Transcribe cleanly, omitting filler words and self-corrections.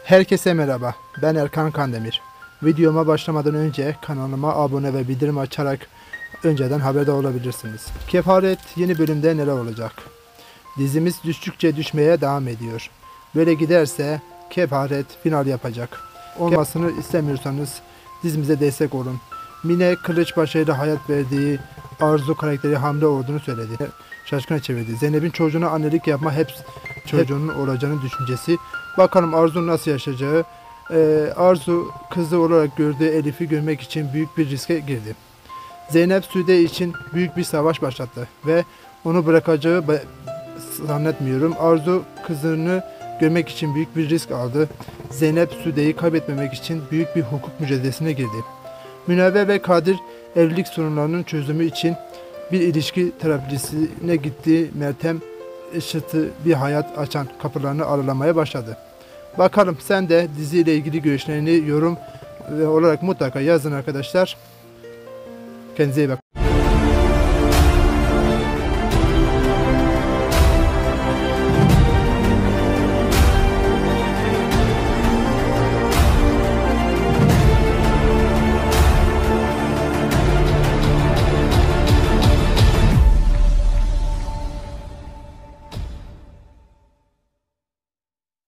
Herkese merhaba, ben Erkan Kandemir. Videoma başlamadan önce kanalıma abone ve bildirim açarak önceden haberdar olabilirsiniz. Kefaret yeni bölümde neler olacak? Dizimiz düştükçe düşmeye devam ediyor. Böyle giderse Kefaret final yapacak. Olmasını istemiyorsanız dizimize destek olun. Mine Kılıçbaşı'yla hayat verdiği Arzu karakteri hamle olduğunu söyledi. Şaşkına çevirdi. Zeynep'in çocuğuna annelik yapma hep çocuğunun olacağını düşüncesi. Bakalım Arzu nasıl yaşayacağı. Arzu kızı olarak gördüğü Elif'i görmek için büyük bir riske girdi. Zeynep Sude için büyük bir savaş başlattı ve onu bırakacağı zannetmiyorum. Arzu kızını görmek için büyük bir risk aldı. Zeynep Sude'yi kaybetmemek için büyük bir hukuk mücadelesine girdi. Münevver ve Kadir evlilik sorunlarının çözümü için bir ilişki terapisine gitti. Meltem ışıtı bir hayat açan kapılarını aralamaya başladı. Bakalım sen de diziyle ilgili görüşlerini yorum olarak mutlaka yazın arkadaşlar. Kendinize iyi bakın.